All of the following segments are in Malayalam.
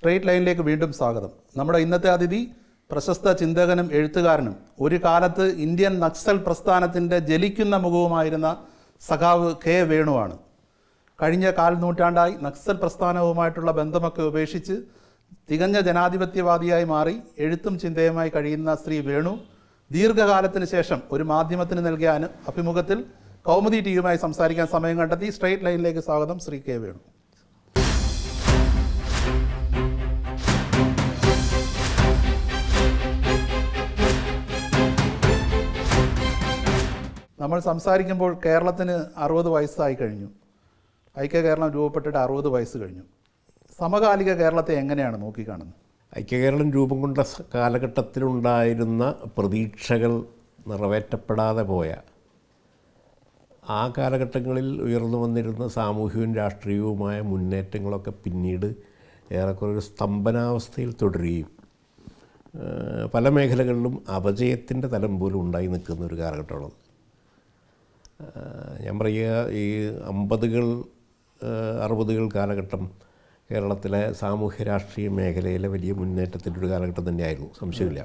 സ്ട്രെയിറ്റ് ലൈനിലേക്ക് വീണ്ടും സ്വാഗതം. നമ്മുടെ ഇന്നത്തെ അതിഥി പ്രശസ്ത ചിന്തകനും എഴുത്തുകാരനും ഒരു കാലത്ത് ഇന്ത്യൻ നക്സൽ പ്രസ്ഥാനത്തിൻ്റെ ജലിക്കുന്ന മുഖവുമായിരുന്ന സഖാവ് K.Venu ആണ്. കഴിഞ്ഞ കാൽനൂറ്റാണ്ടായി നക്സൽ പ്രസ്ഥാനവുമായിട്ടുള്ള ബന്ധമൊക്കെ ഉപേക്ഷിച്ച് തികഞ്ഞ ജനാധിപത്യവാദിയായി മാറി എഴുത്തും ചിന്തയുമായി കഴിയുന്ന ശ്രീ വേണു ദീർഘകാലത്തിന് ശേഷം ഒരു മാധ്യമത്തിന് നൽകിയ അഭിമുഖത്തിൽ കൗമുദി ടിവിയുമായി സംസാരിക്കാൻ സമയം കണ്ടെത്തി. സ്ട്രെയിറ്റ് ലൈനിലേക്ക് സ്വാഗതം ശ്രീ K.Venu. നമ്മൾ സംസാരിക്കുമ്പോൾ കേരളത്തിന് 60 വയസ്സായി കഴിഞ്ഞു. ഐക്യ കേരളം രൂപപ്പെട്ടിട്ട് 60 വയസ്സ് കഴിഞ്ഞു. സമകാലിക കേരളത്തെ എങ്ങനെയാണ് നോക്കിക്കാണുന്നത്? ഐക്യകേരളം രൂപം കൊണ്ട കാലഘട്ടത്തിലുണ്ടായിരുന്ന പ്രതീക്ഷകൾ നിറവേറ്റപ്പെടാതെ പോയ ആ കാലഘട്ടങ്ങളിൽ ഉയർന്നു വന്നിരുന്ന സാമൂഹികവും രാഷ്ട്രീയവുമായ മുന്നേറ്റങ്ങളൊക്കെ പിന്നീട് ഏറെക്കുറെ ഒരു സ്തംഭനാവസ്ഥയിൽ തുടരുകയും പല മേഖലകളിലും അപജയത്തിൻ്റെ തലം പോലും ഉണ്ടായി നിൽക്കുന്ന ഒരു കാലഘട്ടമാണത്. ഞാൻ പറയുക, ഈ 50-കൾ 60-കൾ കാലഘട്ടം കേരളത്തിലെ സാമൂഹ്യ രാഷ്ട്രീയ മേഖലയിലെ വലിയ മുന്നേറ്റത്തിൻ്റെ ഒരു കാലഘട്ടം തന്നെയായിരുന്നു, സംശയമില്ല.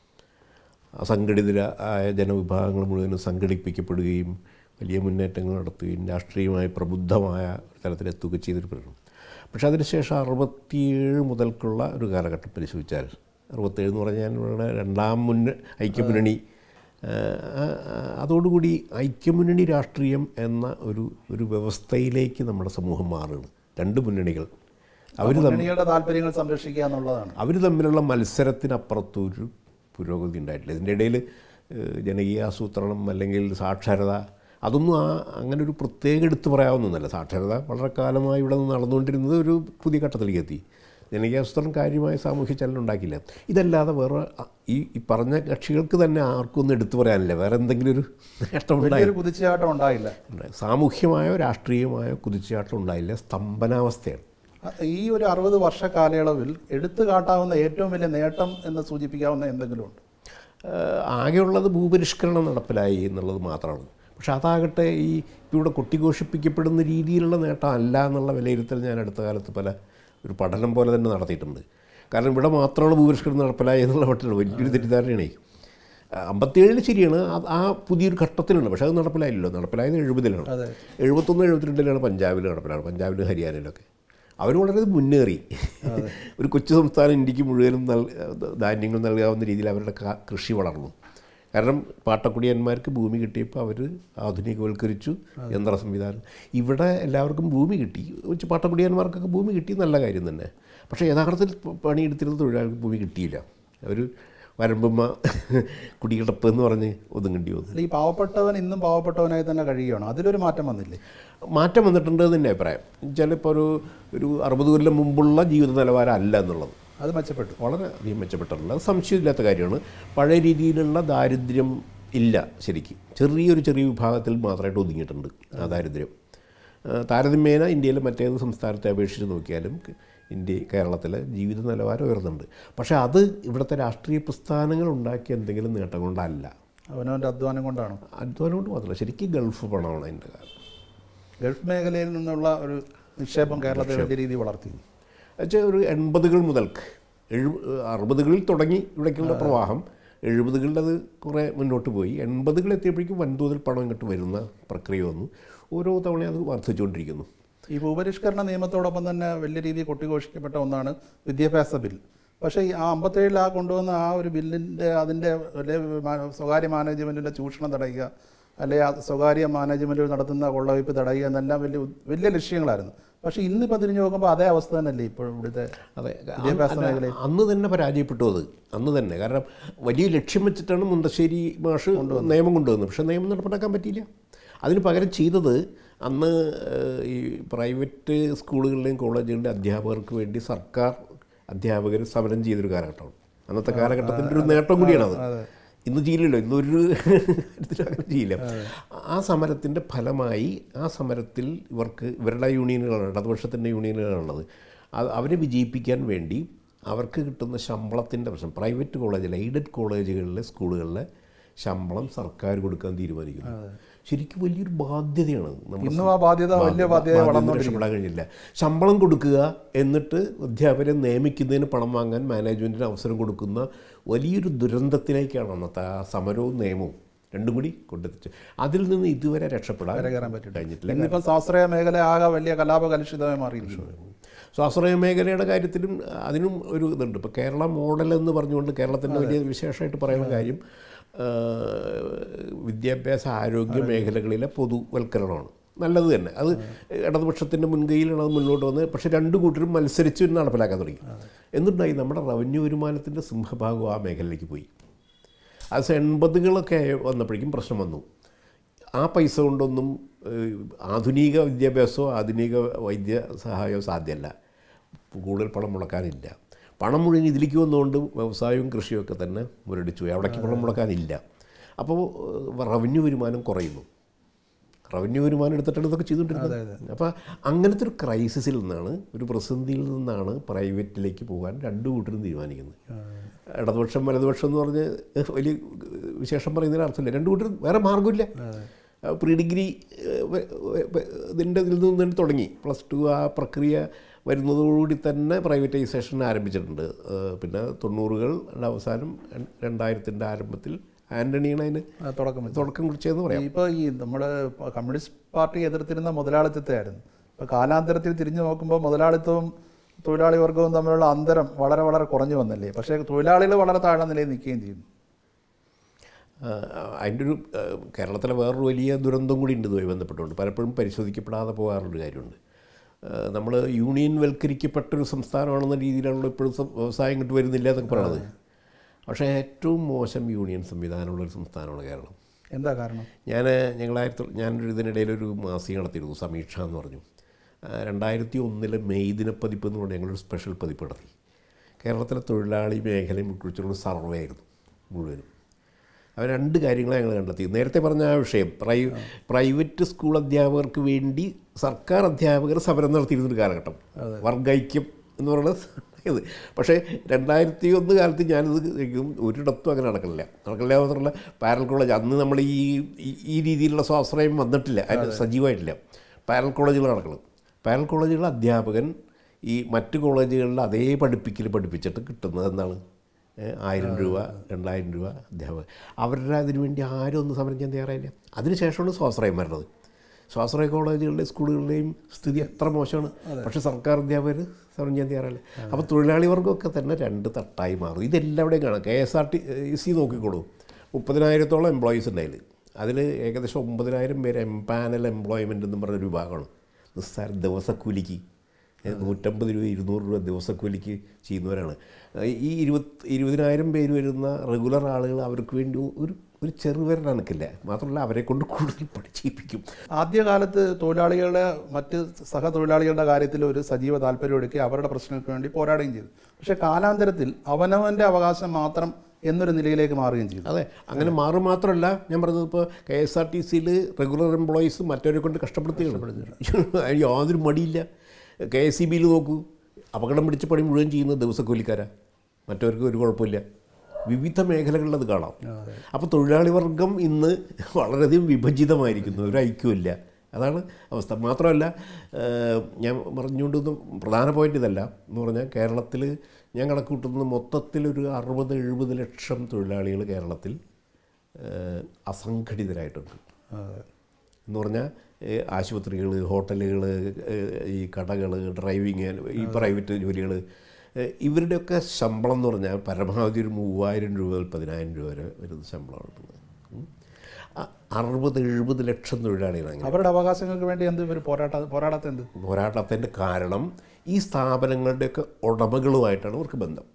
അസംഘടിതരായ ജനവിഭാഗങ്ങൾ മുഴുവനും സംഘടിപ്പിക്കപ്പെടുകയും വലിയ മുന്നേറ്റങ്ങൾ നടത്തുകയും രാഷ്ട്രീയമായി പ്രബുദ്ധമായ തലത്തിലെത്തുകയും ചെയ്തൊരു പ്രകടനം. പക്ഷേ അതിനുശേഷം 67 മുതൽക്കുള്ള ഒരു കാലഘട്ടം പരിശോധിച്ചാൽ, 67 എന്ന് പറഞ്ഞാൽ ഇവിടെ രണ്ടാം ഐക്യമുന്നണി, അതോടുകൂടി ഐക്യമുന്നണി രാഷ്ട്രീയം എന്ന ഒരു വ്യവസ്ഥയിലേക്ക് നമ്മുടെ സമൂഹം മാറുകയാണ്. രണ്ട് മുന്നണികൾ താല്പര്യങ്ങൾ സംരക്ഷിക്കുക എന്നുള്ളതാണ്. അവർ തമ്മിലുള്ള മത്സരത്തിനപ്പുറത്തൊരു പുരോഗതി ഉണ്ടായിട്ടില്ല. ഇതിൻ്റെ ഇടയിൽ ജനകീയ ആസൂത്രണം അല്ലെങ്കിൽ സാക്ഷരത, അതൊന്നും അങ്ങനെ ഒരു പ്രത്യേക എടുത്തു പറയാവുന്നതല്ല. സാക്ഷരത വളരെ കാലമായി ഇവിടെ നിന്ന് നടന്നുകൊണ്ടിരുന്നത് ഒരു പുതിയ ഘട്ടത്തിലേക്ക് എത്തി. ജനകീയാസൂത്രണം കാര്യമായ സാമൂഹ്യ ചലനം ഉണ്ടാക്കില്ല. ഇതല്ലാതെ വേറെ ഈ പറഞ്ഞ കക്ഷികൾക്ക് തന്നെ ആർക്കും ഒന്നും എടുത്തു പറയാനില്ല. വേറെ എന്തെങ്കിലും ഒരു നേട്ടം കുതിച്ചാട്ടം ഉണ്ടായില്ല. സാമൂഹ്യമായോ രാഷ്ട്രീയമായോ കുതിച്ചാട്ടം ഉണ്ടായില്ല. സ്തംഭനാവസ്ഥയാണ്. ഈ ഒരു 60 വർഷ കാലയളവിൽ എടുത്തു കാട്ടാവുന്ന ഏറ്റവും വലിയ നേട്ടം എന്ന് സൂചിപ്പിക്കാവുന്ന എന്തെങ്കിലും ഉണ്ട്? ആകെയുള്ളത് ഭൂപരിഷ്കരണം നടപ്പിലായി എന്നുള്ളത് മാത്രമാണ്. പക്ഷെ അതാകട്ടെ ഈ ഇവിടെ കൊട്ടിഘോഷിപ്പിക്കപ്പെടുന്ന രീതിയിലുള്ള നേട്ടം അല്ല എന്നുള്ള വിലയിരുത്തൽ ഞാൻ അടുത്ത കാലത്ത് ഒരു പഠനം പോലെ തന്നെ നടത്തിയിട്ടുണ്ട്. കാരണം ഇവിടെ മാത്രമാണ് ഭൂപരിഷ്കരണം നടപ്പിലായി എന്നുള്ള മറ്റുള്ള വലിയൊരു തെറ്റിദ്ധാരണയാണ്. 57 ശരിയാണ്, ആ പുതിയൊരു ഘട്ടത്തിലുണ്ട്. പക്ഷേ അത് നടപ്പിലായില്ലല്ലോ. നടപ്പിലായത് 70-ലാണ്. 71, 72-ലാണ് പഞ്ചാബിൽ നടപ്പിലാണ്. പഞ്ചാബിലും ഹരിയാനയിലൊക്കെ അവർ വളരെ മുന്നേറി. ഒരു കൊച്ചു സംസ്ഥാനം ഇന്ത്യക്ക് മുഴുവനും ധാന്യങ്ങൾ നൽകാവുന്ന രീതിയിൽ അവരുടെ കൃഷി വളർന്നു. കാരണം പാട്ടക്കുടിയന്മാർക്ക് ഭൂമി കിട്ടിയപ്പോൾ അവർ ആധുനികവൽക്കരിച്ചു യന്ത്ര സംവിധാനം. ഇവിടെ എല്ലാവർക്കും ഭൂമി കിട്ടി, പാട്ടക്കുടിയന്മാർക്കൊക്കെ ഭൂമി കിട്ടി, നല്ല കാര്യം തന്നെ. പക്ഷേ യഥാർത്ഥത്തിൽ പണിയെടുത്തിരുന്ന തൊഴിലാളികൾക്ക് ഭൂമി കിട്ടിയില്ല. അവർ വരമ്പുമ്മ കുടികിടപ്പ് എന്ന് പറഞ്ഞ് ഒതുങ്ങേണ്ടി വന്നു. ഈ പാവപ്പെട്ടവൻ ഇന്നും പാവപ്പെട്ടവനായി തന്നെ കഴിയുകയാണ്. അതിലൊരു മാറ്റം വന്നില്ലേ? മാറ്റം വന്നിട്ടുണ്ട് എന്നതിൻ്റെ അഭിപ്രായം. ചിലപ്പോൾ ഒരു 60 കൊല്ലം മുമ്പുള്ള ജീവിത നിലവാരം അല്ല എന്നുള്ളത്. അത് മെച്ചപ്പെട്ടു, വളരെ അധികം മെച്ചപ്പെട്ടിട്ടുണ്ട്. അത് സംശയമില്ലാത്ത കാര്യമാണ്. പഴയ രീതിയിലുള്ള ദാരിദ്ര്യം ഇല്ല. ശരിക്കും ചെറിയ വിഭാഗത്തിൽ മാത്രമായിട്ട് ഒതുങ്ങിയിട്ടുണ്ട് ആ ദാരിദ്ര്യം. താരതമ്യേന ഇന്ത്യയിലെ മറ്റേത് സംസ്ഥാനത്തെ അപേക്ഷിച്ച് നോക്കിയാലും കേരളത്തിലെ ജീവിത നിലവാരം ഉയർന്നുണ്ട്. പക്ഷേ അത് ഇവിടുത്തെ രാഷ്ട്രീയ പ്രസ്ഥാനങ്ങൾ ഉണ്ടാക്കിയ എന്തെങ്കിലും നേട്ടം കൊണ്ടല്ല, അവനവൻ്റെ അധ്വാനം കൊണ്ടാണ്. അധ്വാനം കൊണ്ട് മാത്രമല്ല, ശരിക്കും ഗൾഫ് പണമാണ് അതിൻ്റെ കാര്യം. ഗൾഫ് മേഖലയിൽ നിന്നുള്ള ഒരു നിക്ഷേപം കേരളത്തെ വലിയ രീതിയിൽ വളർത്തി. വെച്ചാൽ ഒരു 80-കൾ മുതൽക്ക് 60-കളിൽ തുടങ്ങി ഇവിടേക്കുള്ള പ്രവാഹം. 70-കളിൽ അത് കുറേ മുന്നോട്ട് പോയി. 80-കൾ എത്തിയപ്പോഴേക്കും വൻതോതിൽ പണം ഇങ്ങോട്ട് വരുന്ന പ്രക്രിയ വന്നു. ഓരോ തവണയും അത് വർദ്ധിച്ചുകൊണ്ടിരിക്കുന്നു. ഈ ഭൂപരിഷ്കരണ നിയമത്തോടൊപ്പം തന്നെ വലിയ രീതിയിൽ കൊട്ടിഘോഷിക്കപ്പെട്ട ഒന്നാണ് വിദ്യാഭ്യാസ ബിൽ. പക്ഷേ ഈ 57 കൊണ്ടുവന്ന ആ ഒരു ബില്ലിൻ്റെ അതിൻ്റെ സ്വകാര്യ മാനേജ്മെൻറ്റിൻ്റെ ചൂഷണം തടയുക, അല്ലെങ്കിൽ സ്വകാര്യ മാനേജ്മെൻറ്റുകൾ നടത്തുന്ന കൊള്ളവയ്പ് തടയുക എന്നെല്ലാം വലിയ ലക്ഷ്യങ്ങളായിരുന്നു. പക്ഷേ ഇന്നിപ്പോൾ തിരിഞ്ഞു നോക്കുമ്പോൾ അതേ അവസ്ഥ തന്നെയല്ലേ ഇപ്പോൾ ഇവിടുത്തെ വിദ്യാഭ്യാസ മേഖലയിൽ? അന്ന് തന്നെ പരാജയപ്പെട്ടു അത്, അന്ന് തന്നെ. കാരണം വലിയ ലക്ഷ്യം വെച്ചിട്ടാണ് മുണ്ടശ്ശേരി മാഷ് നിയമം കൊണ്ടുവന്നത്. പക്ഷേ നിയമം നടപ്പിലാക്കാൻ പറ്റിയില്ല. അതിന് പകരം ചെയ്തത് അന്ന് ഈ പ്രൈവറ്റ് സ്കൂളുകളിലെയും കോളേജുകളിലെ അധ്യാപകർക്ക് വേണ്ടി സർക്കാർ അധ്യാപകർ സമരം ചെയ്തൊരു കാലഘട്ടമാണ്. അന്നത്തെ കാലഘട്ടത്തിൻ്റെ ഒരു നേട്ടം കൂടിയാണത്. ഇന്ന് ചെയ്യില്ലല്ലോ, ഇന്നൊരു അങ്ങനെ ചെയ്യില്ല. ആ സമരത്തിൻ്റെ ഫലമായി ആ സമരത്തിൽ ഇവരുടെ യൂണിയനുകളാണ്, ഇടതുപക്ഷത്തിൻ്റെ യൂണിയനുകളാണുള്ളത്. അവരെ വിജയിപ്പിക്കാൻ വേണ്ടി അവർക്ക് കിട്ടുന്ന ശമ്പളത്തിൻ്റെ പ്രശ്നം, പ്രൈവറ്റ് കോളേജിലെ എയ്ഡഡ് കോളേജുകളിലെ സ്കൂളുകളിലെ ശമ്പളം സർക്കാർ കൊടുക്കാൻ തീരുമാനിക്കുന്നു. ശരിക്കും വലിയൊരു ബാധ്യതയാണ്. ഇന്നും ആ ബാധ്യത വലിയ ബാധ്യത രക്ഷപ്പെടാൻ കഴിഞ്ഞില്ല. ശമ്പളം കൊടുക്കുക, എന്നിട്ട് അധ്യാപകരെ നിയമിക്കുന്നതിന് പണം വാങ്ങാൻ മാനേജ്മെൻറ്റിന് അവസരം കൊടുക്കുന്ന വലിയൊരു ദുരന്തത്തിലേക്കാണ് അന്നത്തെ ആ സമരവും നിയമവും രണ്ടും കൂടി കൊണ്ടെത്തിച്ച്. അതിൽ നിന്ന് ഇതുവരെ രക്ഷപ്പെടാൻ കഴിഞ്ഞിട്ടില്ല. ഇന്നിപ്പം സ്വാശ്രയ മേഖല ആകെ വലിയ കലാപകലുഷിതമായി മാറിയിരിക്കുന്നു. സ്വാശ്രയ മേഖലയുടെ കാര്യത്തിലും അതിനും ഒരു ഇതുണ്ട്. ഇപ്പോൾ കേരള മോഡൽ എന്ന് പറഞ്ഞുകൊണ്ട് കേരളത്തിൻ്റെ വലിയ വിശേഷമായിട്ട് പറയുന്ന കാര്യം വിദ്യാഭ്യാസ ആരോഗ്യ മേഖലകളിലെ പൊതുവൽക്കരണമാണ്. നല്ലത് തന്നെ. അത് ഇടതുപക്ഷത്തിൻ്റെ മുൻകൈയിലാണ് അത് മുന്നോട്ട് വന്നത്. പക്ഷേ രണ്ടു കൂട്ടരും മത്സരിച്ച് നടപ്പിലാക്കാൻ തുടങ്ങി. എന്നിട്ടുണ്ടായി നമ്മുടെ റവന്യൂ വരുമാനത്തിൻ്റെ സിംഹഭാഗം ആ മേഖലയിലേക്ക് പോയി. അത് 80കളൊക്കെ വന്നപ്പോഴേക്കും പ്രശ്നം വന്നു. ആ പൈസ കൊണ്ടൊന്നും ആധുനിക വിദ്യാഭ്യാസമോ ആധുനിക വൈദ്യ സഹായമോ സാധ്യമല്ല. കൂടുതൽ പണം മുടക്കാനില്ല. പണം മുഴുവൻ ഇതിലേക്ക് വന്നുകൊണ്ട് വ്യവസായവും കൃഷിയൊക്കെ തന്നെ മുരടിച്ചു പോയി. അവിടേക്ക് പണം മുടക്കാനില്ല. അപ്പോൾ റവന്യൂ വരുമാനം കുറയുന്നു. റവന്യൂ വരുമാനം എടുത്തിട്ടാണ് ഇതൊക്കെ ചെയ്തുകൊണ്ടിരുന്നത്. അപ്പോൾ അങ്ങനത്തെ ഒരു ക്രൈസിസിൽ നിന്നാണ്, ഒരു പ്രതിസന്ധിയിൽ നിന്നാണ് പ്രൈവറ്റിലേക്ക് പോകാൻ രണ്ടു കൂട്ടരും തീരുമാനിക്കുന്നത്. ഇടതുപക്ഷം വലതുപക്ഷം എന്ന് പറഞ്ഞ് വലിയ വിശേഷം പറയുന്നതിന് അർത്ഥമില്ല. രണ്ടു കൂട്ടരും വേറെ മാർഗ്ഗമില്ല. പ്രീ ഡിഗ്രി ഇതിൽ നിന്ന് തുടങ്ങി +2 ആ പ്രക്രിയ വരുന്നതോടുകൂടി തന്നെ പ്രൈവറ്റൈസേഷൻ ആരംഭിച്ചിട്ടുണ്ട്. പിന്നെ 90കളുടെ അവസാനം 2000ൻ്റെ ആരംഭത്തിൽ ആൻ്റണിയാണ് അതിന് തുടക്കം കുറിച്ചതെന്ന് പറയാം. ഇപ്പോൾ ഈ നമ്മുടെ കമ്മ്യൂണിസ്റ്റ് പാർട്ടി എതിർത്തിരുന്ന മുതലാളിത്തത്തെയായിരുന്നു. ഇപ്പോൾ കാലാന്തരത്തിൽ തിരിഞ്ഞു നോക്കുമ്പോൾ മുതലാളിത്തവും തൊഴിലാളി വർഗവും തമ്മിലുള്ള അന്തരം വളരെ വളരെ കുറഞ്ഞു വന്നല്ലേ. പക്ഷേ തൊഴിലാളികൾ വളരെ താഴ്ന്ന നിലയിൽ നിൽക്കുകയും ചെയ്യുന്നു. അതിൻ്റെ ഒരു കേരളത്തിലെ വേറൊരു വലിയ ദുരന്തം കൂടി ഉണ്ട് ഇതുമായി ബന്ധപ്പെട്ടുകൊണ്ട്. പലപ്പോഴും പരിശോധിക്കപ്പെടാതെ പോകാറുള്ളൊരു കാര്യമുണ്ട്. നമ്മൾ യൂണിയൻ വൽക്കരിക്കപ്പെട്ടൊരു സംസ്ഥാനമാണെന്ന രീതിയിലാണല്ലോ ഇപ്പോഴും വ്യവസായം ഇങ്ങോട്ട് വരുന്നില്ല എന്നൊക്കെ പറയുന്നത്. പക്ഷേ ഏറ്റവും മോശം യൂണിയൻ സംവിധാനമുള്ളൊരു സംസ്ഥാനമാണ് കേരളം. എന്താ കാരണം? ഞാനൊരു ഇതിനിടയിലൊരു മാസിക നടത്തിയിരുന്നു, സമീക്ഷ എന്ന് പറഞ്ഞു. 2001 മെയ് ദിനപ്പതിപ്പ് എന്ന് പറഞ്ഞാൽ ഞങ്ങളൊരു സ്പെഷ്യൽ പതിപ്പ് നടത്തി. കേരളത്തിലെ തൊഴിലാളി മേഖലയെ കുറിച്ചുള്ള സർവേ ആയിരുന്നു മുഴുവനും. അവർ 2 കാര്യങ്ങളെ ഞങ്ങൾ കണ്ടെത്തി. നേരത്തെ പറഞ്ഞ ആ വിഷയം, പ്രൈവറ്റ് സ്കൂൾ അധ്യാപകർക്ക് വേണ്ടി സർക്കാർ അധ്യാപകർ സമരം നടത്തിയിരുന്നൊരു കാലഘട്ടം, വർഗൈക്യം എന്ന് പറയുന്നത് ഇത്. പക്ഷേ 2001 കാലത്ത് ഞാനിത് ഒരിടത്തും അങ്ങനെ നടക്കില്ല മാത്രമല്ല പാരൽ കോളേജ് അന്ന് നമ്മൾ ഈ രീതിയിലുള്ള സ്വാശ്രയം വന്നിട്ടില്ല, അതിന് സജീവമായിട്ടില്ല. പാരൽ കോളേജുകൾ നടക്കുന്നത്. പാരൽ കോളേജുകൾ അധ്യാപകൻ ഈ മറ്റ് കോളേജുകളിൽ അതേ പഠിപ്പിച്ചിട്ട് കിട്ടുന്നത് എന്താണ് 1000 രൂപ 2000 രൂപ അധ്യാപകർ. അവരുടെ അതിനു വേണ്ടി ആരും ഒന്നും സമരം ചെയ്യാൻ തയ്യാറായില്ല. അതിനുശേഷമാണ് സ്വാശ്രയം വരുന്നത്. സ്വാശ്രയ കോളേജുകളുടെയും സ്കൂളുകളുടെയും സ്ഥിതി എത്ര മോശമാണ്. പക്ഷേ സർക്കാർ അധ്യാപകർ സമരം ചെയ്യാൻ തയ്യാറല്ല. അപ്പോൾ തൊഴിലാളി വർഗ്ഗമൊക്കെ തന്നെ 2 തട്ടായി മാറും. ഇതെല്ലാവിടെയും കാണാം. KSRTC നോക്കിക്കോളൂ, 30,000-ഓളം എംപ്ലോയീസ് ഉണ്ടായില്ല. അതിൽ ഏകദേശം 9,000 പേര് എംപാനൽ എംപ്ലോയ്മെൻ്റ് എന്നും പറഞ്ഞൊരു വിഭാഗമാണ്. നിസ്സാര ദിവസക്കൂലിക്ക് 150 രൂപ 200 രൂപ ദിവസക്കൂലിക്ക് ചെയ്യുന്നവരാണ്. ഈ 20,000 പേര് വരുന്ന റെഗുലർ ആളുകൾ അവർക്ക് വേണ്ടി ഒരു ചെറുവരനക്കില്ല. മാത്രമല്ല അവരെ കൊണ്ട് കൂടുതൽ പഠിച്ചിപ്പിക്കും. ആദ്യകാലത്ത് തൊഴിലാളികളുടെ മറ്റ് സഹതൊഴിലാളികളുടെ കാര്യത്തിൽ ഒരു സജീവ താല്പര്യം എടുക്കുക, അവരുടെ പ്രശ്നങ്ങൾക്ക് വേണ്ടി പോരാടുകയും ചെയ്തു. പക്ഷേ കാലാന്തരത്തിൽ അവനവൻ്റെ അവകാശം മാത്രം എന്നൊരു നിലയിലേക്ക് മാറുകയും ചെയ്തു. അതെ, അങ്ങനെ മാറും. മാത്രമല്ല ഞാൻ പറഞ്ഞത്, ഇപ്പോൾ KSRTCയിൽ റെഗുലർ എംപ്ലോയീസ് മറ്റവരെ കൊണ്ട് കഷ്ടപ്പെടുത്തുകയാണ്. യാതൊരു മടിയില്ല. KSEBയിൽ നോക്കൂ, അപകടം പിടിച്ച പണി മുഴുവൻ ചെയ്യുന്നത് ദിവസക്കൂലിക്കാരാണ്. മറ്റവർക്ക് ഒരു കുഴപ്പമില്ല. വിവിധ മേഖലകളിൽ അത് കാണാം. അപ്പോൾ തൊഴിലാളി വർഗം ഇന്ന് വളരെയധികം വിഭജിതമായിരിക്കുന്നു, ഒരു ഐക്യമില്ല. അതാണ് അവസ്ഥ. മാത്രമല്ല ഞാൻ പറഞ്ഞുകൊണ്ടൊന്നും പ്രധാന പോയിൻ്റ് ഇതല്ല എന്ന് പറഞ്ഞാൽ, കേരളത്തിൽ ഞാൻ കണക്ക് കൂട്ടുന്നത് മൊത്തത്തിലൊരു 60-70 ലക്ഷം തൊഴിലാളികൾ കേരളത്തിൽ അസംഘടിതരായിട്ടുണ്ട്. എന്ന് പറഞ്ഞാൽ ആശുപത്രികൾ, ഹോട്ടലുകൾ, ഈ കടകൾ, ഡ്രൈവിങ്, ഈ പ്രൈവറ്റ് ജോലികൾ, ഇവരുടെയൊക്കെ ശമ്പളം എന്ന് പറഞ്ഞാൽ പരമാവധി ഒരു 3,000 രൂപ മുതൽ 10,000 രൂപ വരെ വരുന്ന ശമ്പളമാണ് കിട്ടുന്നത്. 60-70 ലക്ഷം തൊഴിലാളികളാണ്. അവരുടെ അവകാശങ്ങൾക്ക് വേണ്ടി എന്ത് ഇവർ പോരാട്ടത്തിൻ്റെ കാരണം ഈ സ്ഥാപനങ്ങളുടെയൊക്കെ ഉടമകളുമായിട്ടാണ് അവർക്ക് ബന്ധം.